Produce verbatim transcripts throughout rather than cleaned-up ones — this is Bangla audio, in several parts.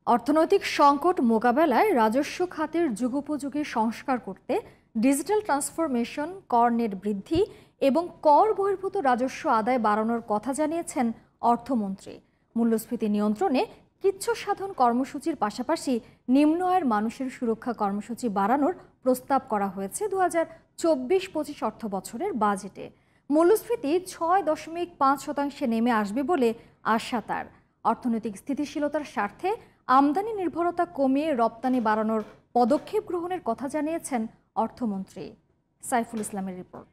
অর্থনৈতিক সংকট মোকাবেলায় রাজস্ব খাতের যুগোপযোগী সংস্কার করতে ডিজিটাল ট্রান্সফরমেশন, কর নেট বৃদ্ধি এবং কর বহির্ভূত রাজস্ব আদায় বাড়ানোর কথা জানিয়েছেন অর্থমন্ত্রী। মূল্যস্ফীতি নিয়ন্ত্রণে কিচ্ছু সাধন কর্মসূচির পাশাপাশি নিম্ন আয়ের মানুষের সুরক্ষা কর্মসূচি বাড়ানোর প্রস্তাব করা হয়েছে দু হাজার চব্বিশ পঁচিশ অর্থ বছরের বাজেটে। মূল্যস্ফীতি ছয় দশমিক পাঁচ শতাংশে নেমে আসবে বলে আশা তার। অর্থনৈতিক স্থিতিশীলতার স্বার্থে আমদানি নির্ভরতা কমিয়ে রপ্তানি বাড়ানোর পদক্ষেপ গ্রহণের কথা জানিয়েছেন অর্থমন্ত্রী। সাইফুল ইসলামের রিপোর্ট।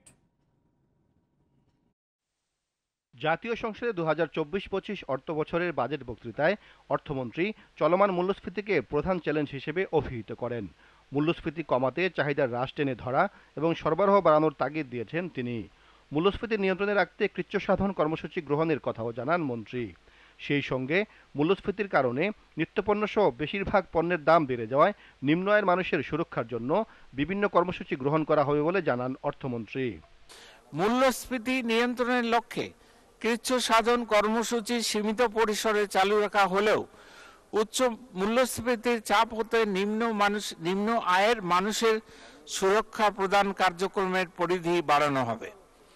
জাতীয় সংসদে দু হাজার চব্বিশ পঁচিশ অর্থ বছরের বাজেট বক্তৃতায় অর্থমন্ত্রী চলমান মূল্যস্ফীতিকে প্রধান চ্যালেঞ্জ হিসেবে অভিহিত করেন। মূল্যস্ফীতি কমাতে চাহিদার হ্রাস টেনে ধরা এবং সরবরাহ বাড়ানোর তাগিদ দিয়েছেন তিনি। মূল্যস্ফীতি নিয়ন্ত্রণে রাখতে কৃচ্ছ সাধন কর্মসূচি গ্রহণের কথাও জানান মন্ত্রী। সেই সঙ্গে মূল্যস্ফীতির কারণে নিত্যপণ্য সহ বেশিরভাগ পণ্যের দাম বেড়ে যাওয়ায় নিম্ন আয়ের মানুষের সুরক্ষার জন্য বিভিন্ন কর্মসূচি গ্রহণ করা হবে বলে জানান অর্থমন্ত্রী। মূল্যস্ফীতি নিয়ন্ত্রণের লক্ষ্যে কৃচ্ছ সাধন কর্মসূচি সীমিত পরিসরে চালু রাখা হলেও উচ্চ মূল্যস্ফীতির চাপ হতে নিম্ন মানুষ নিম্ন আয়ের মানুষের সুরক্ষা প্রদান কার্যক্রমের পরিধি বাড়ানো হবে।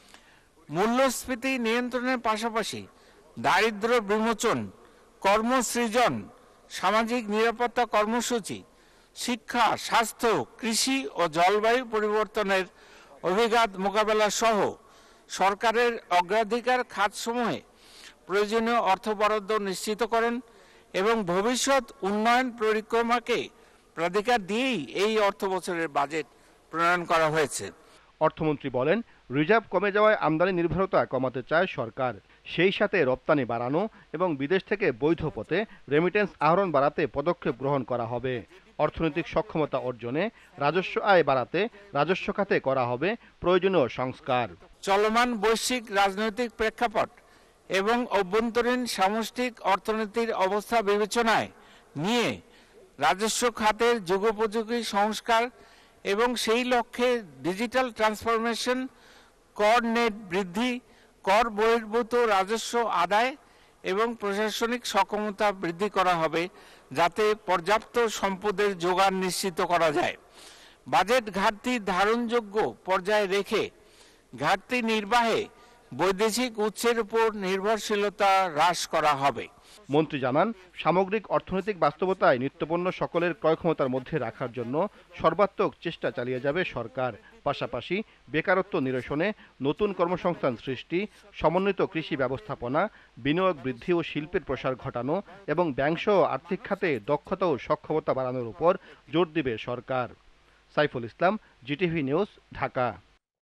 মূল্যস্ফীতি নিয়ন্ত্রণের পাশাপাশি দারিদ্র্য বিমোচন, কর্মসৃজন, সামাজিক নিরাপত্তা কর্মসূচি, শিক্ষা, স্বাস্থ্য, কৃষি ও জলবায়ু পরিবর্তনের অভিঘাত মোকাবেলা সহ সরকারের অগ্রাধিকার খাতসমূহে প্রয়োজনীয় অর্থ বরাদ্দ নিশ্চিত করেন এবং ভবিষ্যৎ উন্নয়ন পরিক্রমাকে প্রাধিকার দিয়েই এই অর্থ বছরের বাজেট প্রণয়ন করা হয়েছে। অর্থমন্ত্রী বলেন, রিজার্ভ কমে যাওয়ায় আমদানি নির্ভরতা কমাতে চায় সরকার। সেই সাথে রপ্তানি বাড়ানো এবং বিদেশ থেকে বৈধ পথে রেমিটেন্স আহরণ বাড়াতে পদক্ষেপ গ্রহণ করা হবে। অর্থনৈতিক সক্ষমতা অর্জনে রাজস্ব আয় বাড়াতে রাজস্ব খাতে করা হবে প্রয়োজনীয় সংস্কার। চলমান বৈশ্বিক রাজনৈতিক প্রেক্ষাপট এবং অভ্যন্তরীণ সামষ্টিক অর্থনীতির অবস্থা বিবেচনায় নিয়ে রাজস্ব খাতের যুগোপযোগী সংস্কার এবং সেই লক্ষ্যে ডিজিটাল ট্রান্সফরমেশন, কর নেট বৃদ্ধি, কর বহির্ভূত রাজস্ব আদায় এবং প্রশাসনিক সক্ষমতা বৃদ্ধি করা হবে যাতে পর্যাপ্ত সম্পদের যোগান নিশ্চিত করা যায়। বাজেট ঘাটতি ধারণযোগ্য পর্যায়ে রেখে ঘাটতি নির্বাহে বৈদেশিক উৎসের উপর নির্ভরশীলতা হ্রাস করা হবে। মন্ত্রী জানান, সামগ্রিক অর্থনৈতিক বাস্তবতায় নিত্যপণ্য সকলের ক্রয় ক্ষমতার মধ্যে রাখার জন্য সর্বাত্মক চেষ্টা চালিয়ে যাবে সরকার। পাশাপাশি বেকারত্ব নিরসনে, নতুন কর্মসংস্থান সৃষ্টি, সমন্বিত কৃষি ব্যবস্থাপনা, বিনিয়োগ বৃদ্ধি ও শিল্পের প্রসার ঘটানো এবং ব্যাংকসহ আর্থিক খাতে দক্ষতা ও সক্ষমতা বাড়ানোর উপর জোর দিবে সরকার। Saiful Islam, GTV news, Dhaka.